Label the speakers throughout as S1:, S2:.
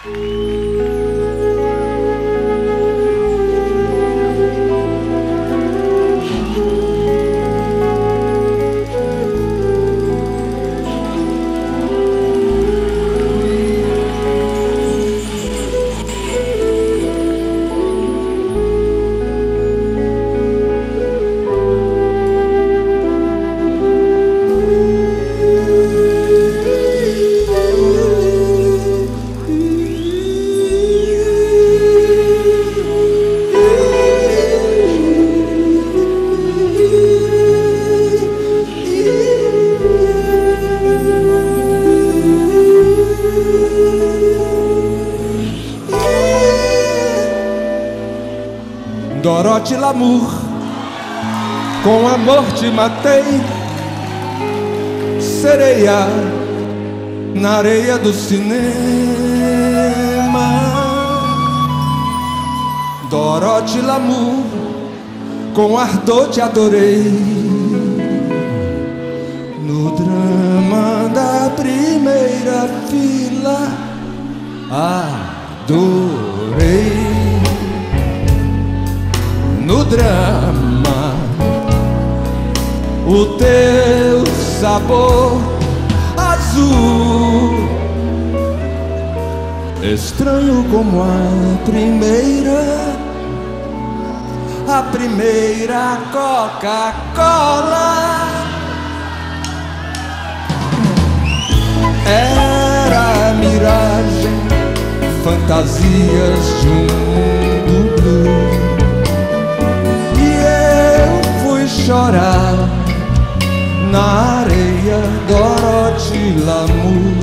S1: Dorothy Lamour, com amor te matei, sereia na areia do cinema. Dorothy Lamour, com ardor te adorei, no drama da primeira fila adorei. No drama, o teu sabor azul, estranho como a primeira Coca-Cola. Era a miragem, fantasias de um mundo blue. Chorar na areia, Dorothy Lamour.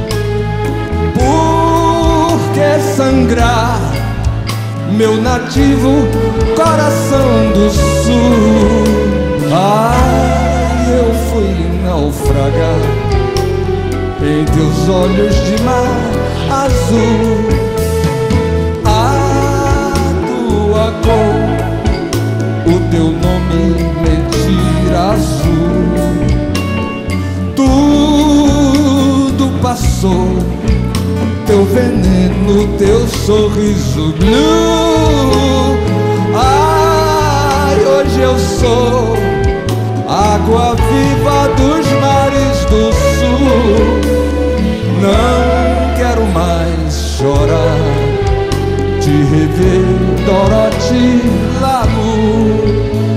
S1: Por que sangrar meu nativo coração do sul? Ai, eu fui naufragar em teus olhos de mar azul. A tua cor, o teu nome me tira azul. Tudo passou, teu veneno, teu sorriso blue. Ai, hoje eu sou água viva dos mares do sul. Não quero mais chorar, te rever, Dorothy Lamour.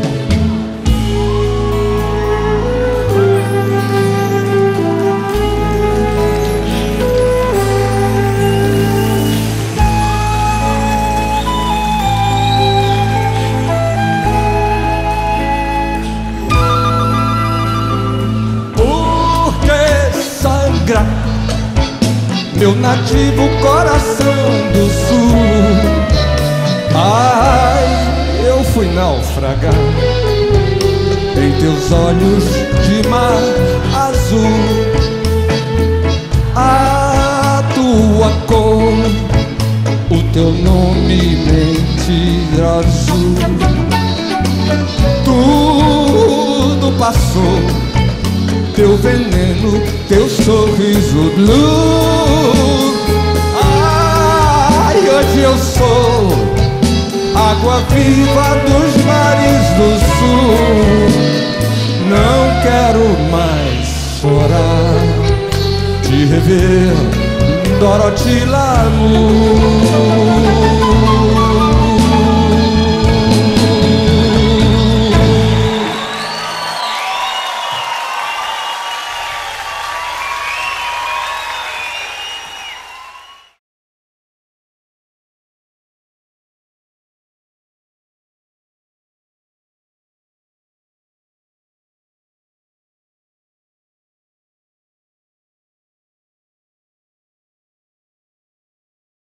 S1: Por que sangra meu nativo coração do sul? Ai, eu fui naufragar em teus olhos de mar azul. A tua cor, o teu nome mentira azul. Tudo passou, teu veneno, teu sorriso blue. Ai, hoje eu sou água viva dos mares do sul. Não quero mais chorar, te rever, Dorothy Lamour.